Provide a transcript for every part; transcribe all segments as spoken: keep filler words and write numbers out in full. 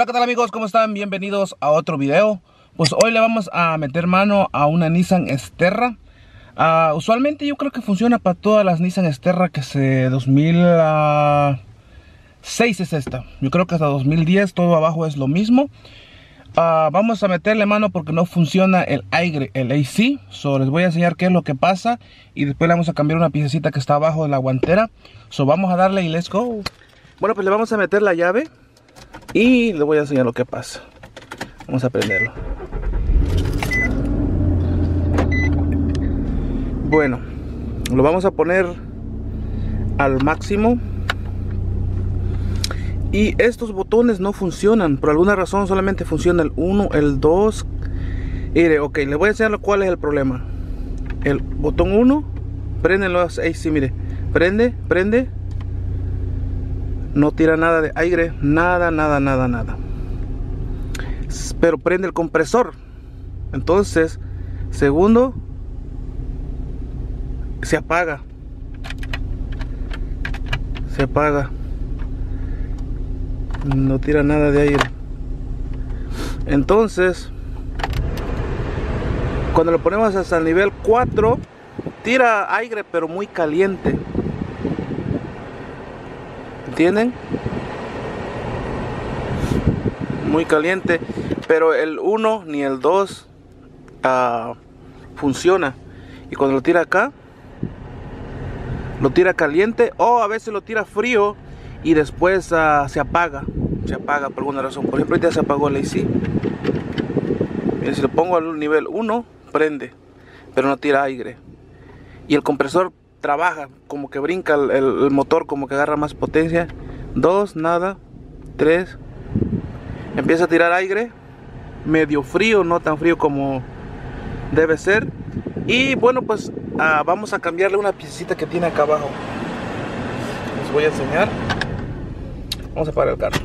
Hola, ¿qué tal amigos? ¿Cómo están? Bienvenidos a otro video. Pues hoy le vamos a meter mano a una Nissan Xterra. uh, Usualmente yo creo que funciona para todas las Nissan Xterra que se dos mil seis es esta. Yo creo que hasta dos mil diez todo abajo es lo mismo. uh, Vamos a meterle mano porque no funciona el aire, el A C. So les voy a enseñar qué es lo que pasa y después le vamos a cambiar una piececita que está abajo de la guantera. So vamos a darle y let's go. Bueno, pues le vamos a meter la llave y le voy a enseñar lo que pasa. Vamos a prenderlo. Bueno, lo vamos a poner al máximo. Y estos botones no funcionan. Por alguna razón solamente funciona el uno, el dos. Mire, ok, le voy a enseñar cuál es el problema. El botón uno, prende los A C, mire. Prende, prende. No tira nada de aire, nada, nada, nada, nada. Pero prende el compresor. Entonces, segundo, se apaga. Se apaga. No tira nada de aire. Entonces, cuando lo ponemos hasta el nivel cuatro, tira aire pero muy caliente. ¿Entienden? Muy caliente. Pero el uno ni el dos uh, funciona. Y cuando lo tira acá, lo tira caliente o a veces lo tira frío y después uh, se apaga. Se apaga por alguna razón. Por ejemplo, ya se apagó el A C. Miren, si lo pongo al nivel uno, prende, pero no tira aire. Y el compresor trabaja, como que brinca el, el, el motor, como que agarra más potencia. Dos, nada. Tres, empieza a tirar aire, medio frío, no tan frío como debe ser. Y bueno, pues uh, vamos a cambiarle una piecita que tiene acá abajo. Les voy a enseñar. Vamos a parar el carro.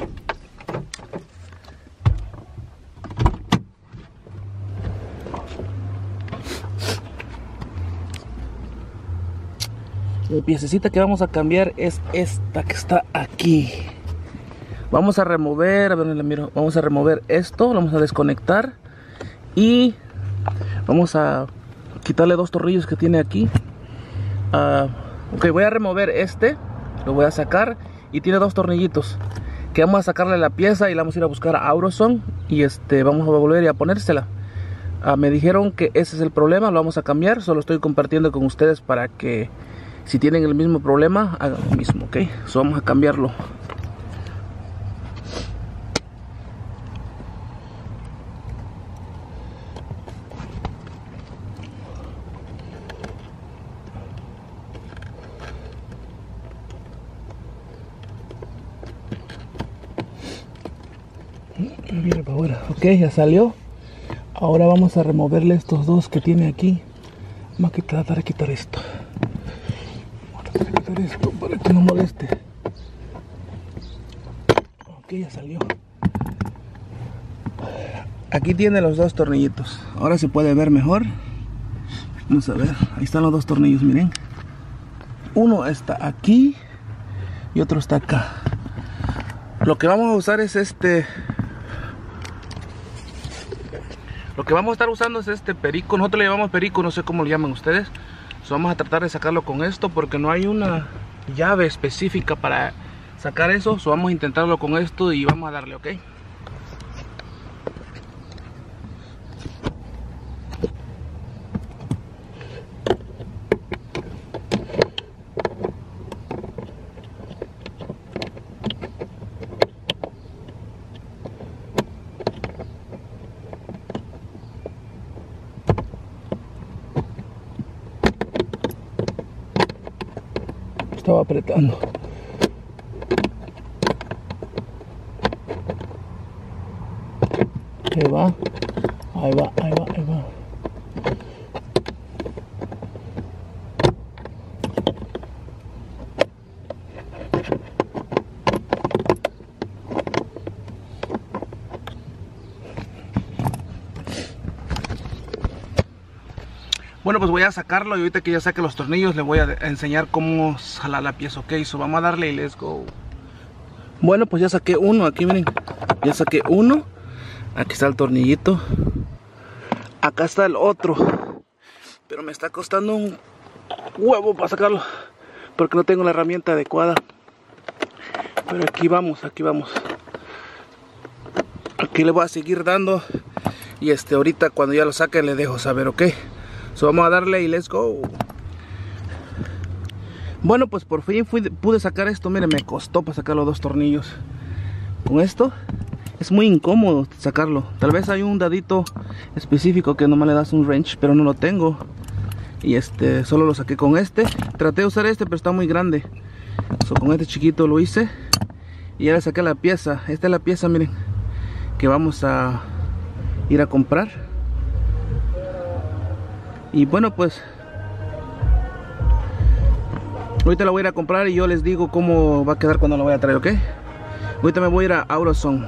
La piececita que vamos a cambiar es esta que está aquí. Vamos a remover, a ver, la miro. Vamos a remover esto, lo vamos a desconectar y vamos a quitarle dos tornillos que tiene aquí. Uh, ok, voy a remover este, lo voy a sacar y tiene dos tornillitos que vamos a sacarle la pieza y la vamos a ir a buscar a Auroson y este vamos a volver y a ponérsela. Uh, me dijeron que ese es el problema, lo vamos a cambiar. Solo estoy compartiendo con ustedes para que si tienen el mismo problema, hagan lo mismo, ok. So vamos a cambiarlo. Mira para afuera, ok, ya salió. Ahora vamos a removerle estos dos que tiene aquí. Vamos a tratar de quitar esto. Quitar esto para que no moleste. Ok, ya salió. Aquí tiene los dos tornillitos. Ahora se puede ver mejor. Vamos a ver, ahí están los dos tornillos, miren. Uno está aquí y otro está acá. Lo que vamos a usar es este. Lo que vamos a estar usando es este perico. Nosotros le llamamos perico, no sé cómo le llaman ustedes. So, vamos a tratar de sacarlo con esto porque no hay una llave específica para sacar eso. So, vamos a intentarlo con esto y vamos a darle, ok. Estaba apretando. Ahí va, ahí va, ahí va, ahí va. Bueno, pues voy a sacarlo y ahorita que ya saque los tornillos le voy a enseñar cómo jalar la pieza. Ok, so vamos a darle y let's go. Bueno, pues ya saqué uno aquí, miren. Ya saqué uno. Aquí está el tornillito. Acá está el otro. Pero me está costando un huevo para sacarlo, porque no tengo la herramienta adecuada. Pero aquí vamos, aquí vamos. Aquí le voy a seguir dando. Y este ahorita cuando ya lo saque le dejo saber, ok. So vamos a darle y let's go. Bueno, pues por fin fui, pude sacar esto. Miren, me costó para sacar los dos tornillos. Con esto es muy incómodo sacarlo. Tal vez hay un dadito específico que nomás le das un wrench, pero no lo tengo. Y este, solo lo saqué con este. Traté de usar este, pero está muy grande. So, con este chiquito lo hice. Y ya le saqué la pieza. Esta es la pieza, miren, que vamos a ir a comprar. Y bueno, pues ahorita la voy a ir a comprar y yo les digo cómo va a quedar cuando la voy a traer, ¿ok? Ahorita me voy a ir a AutoZone.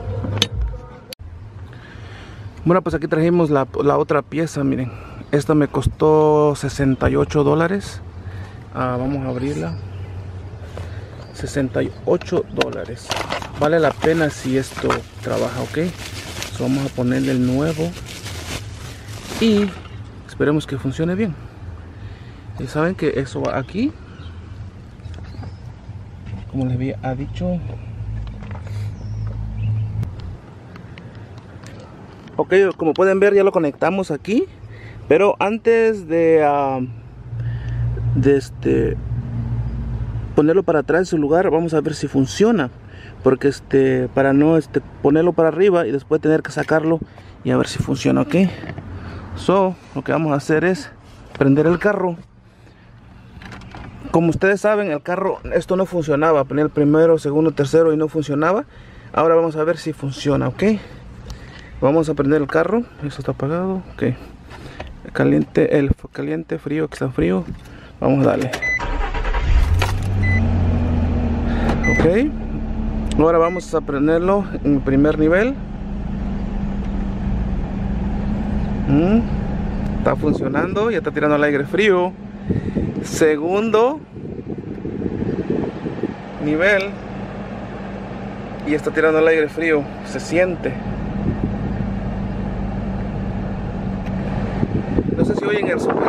Bueno, pues aquí trajimos la, la otra pieza, miren. Esta me costó sesenta y ocho dólares. Ah, vamos a abrirla. sesenta y ocho dólares. Vale la pena si esto trabaja, ok. So, vamos a ponerle el nuevo. Y esperemos que funcione bien. Y saben que eso va aquí. Como les había dicho. Ok, como pueden ver ya lo conectamos aquí. Pero antes de, uh, de este, ponerlo para atrás en su lugar, vamos a ver si funciona. Porque este, para no este, ponerlo para arriba y después tener que sacarlo y a ver si funciona, ok. So, lo que vamos a hacer es prender el carro. Como ustedes saben, el carro, esto no funcionaba. Ponía el primero, segundo, tercero y no funcionaba. Ahora vamos a ver si funciona, ok. Vamos a prender el carro. Esto está apagado, ok. Caliente, el caliente, frío, que está frío. Vamos a darle. Ok. Ahora vamos a prenderlo en el primer nivel. Mm, está funcionando, ya está tirando el aire frío. Segundo nivel. Y está tirando el aire frío. Se siente. No sé si oyen el sonido.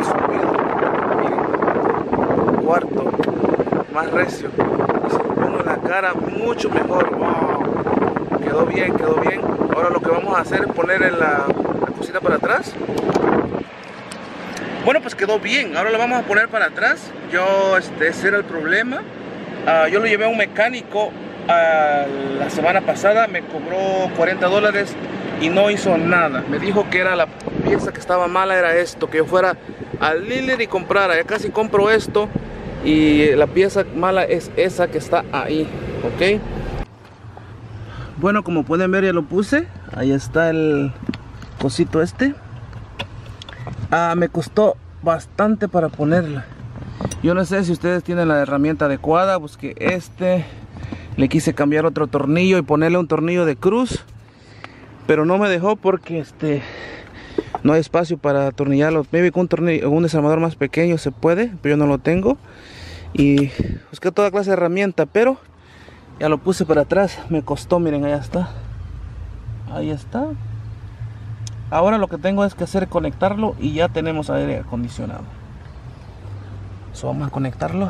Miren. Cuarto. Más recio. Y se lo pongo en la cara mucho mejor. Wow. Quedó bien, quedó bien. Ahora lo que vamos a hacer es poner en la, la cosita para atrás. Bueno, pues quedó bien. Ahora lo vamos a poner para atrás. Yo, este, ese era el problema. Uh, yo lo llevé a un mecánico uh, la semana pasada. Me cobró cuarenta dólares y no hizo nada. Me dijo que era la pieza que estaba mala, era esto. Que yo fuera al dealer y comprara. Ya casi compro esto. Y la pieza mala es esa que está ahí. Ok. Bueno, como pueden ver, ya lo puse. Ahí está el cosito este. Ah, me costó bastante para ponerla. Yo no sé si ustedes tienen la herramienta adecuada. Busqué este. Le quise cambiar otro tornillo y ponerle un tornillo de cruz. Pero no me dejó porque este no hay espacio para atornillarlo. Maybe con un tornillo, un desarmador más pequeño se puede, pero yo no lo tengo. Y busqué toda clase de herramienta, pero ya lo puse para atrás. Me costó, miren, ahí está. Ahí está. Ahora lo que tengo es que hacer conectarlo y ya tenemos aire acondicionado. So, vamos a conectarlo.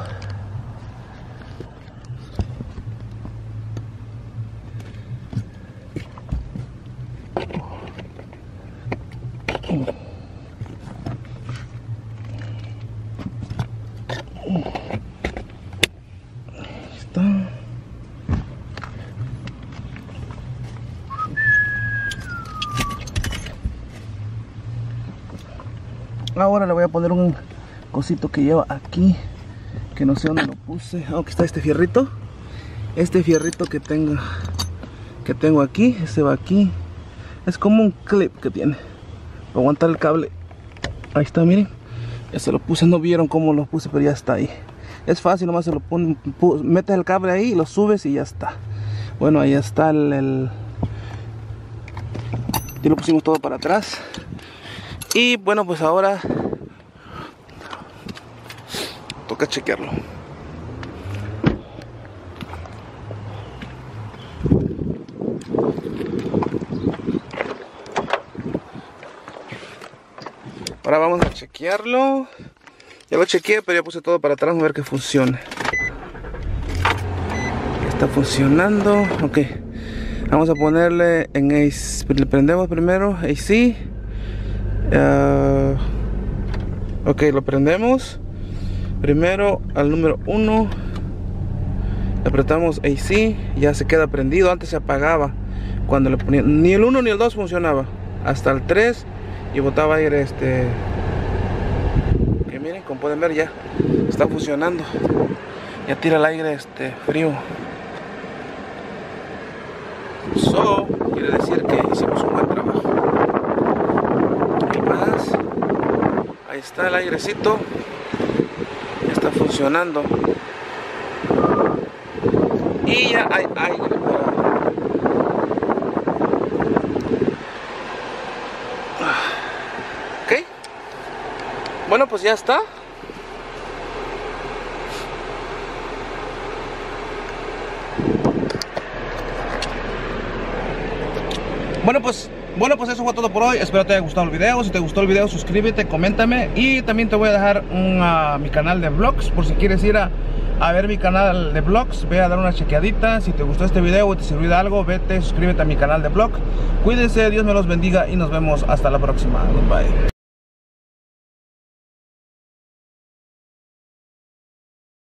Ahí está. Ahora le voy a poner un cosito que lleva aquí, que no sé dónde lo puse. Oh, aquí está este fierrito. Este fierrito que tengo que tengo aquí, ese va aquí. Es como un clip que tiene para aguantar el cable. Ahí está, miren. Ya se lo puse, no vieron cómo lo puse, pero ya está ahí. Es fácil, nomás se lo pones, metes el cable ahí, lo subes y ya está. Bueno, ahí está el, el... y lo pusimos todo para atrás. Y bueno, pues ahora toca chequearlo. Ahora vamos a chequearlo. Ya lo chequeé, pero ya puse todo para atrás, a ver que funcione. Está funcionando. Ok. Vamos a ponerle en A C. Le prendemos primero A C. Uh, ok, lo prendemos. Primero al número uno. Le apretamos A C. Ya se queda prendido. Antes se apagaba cuando le ponía. Ni el uno ni el dos funcionaba. Hasta el tres. Y botaba aire este. Que miren, como pueden ver, ya está funcionando. Ya tira el aire este frío. So, quiere decir que hicimos un buen trabajo. Y más. Ahí está el airecito. Ya está funcionando. Y ya hay aire. Ok. Bueno, pues ya está. Bueno pues, bueno pues eso fue todo por hoy. Espero te haya gustado el video. Si te gustó el video, suscríbete, coméntame. Y también te voy a dejar un, uh, mi canal de vlogs. Por si quieres ir a, a ver mi canal de vlogs, ve a dar una chequeadita. Si te gustó este video o te sirvió de algo, vete, suscríbete a mi canal de vlog. Cuídense, Dios me los bendiga y nos vemos hasta la próxima. Bye.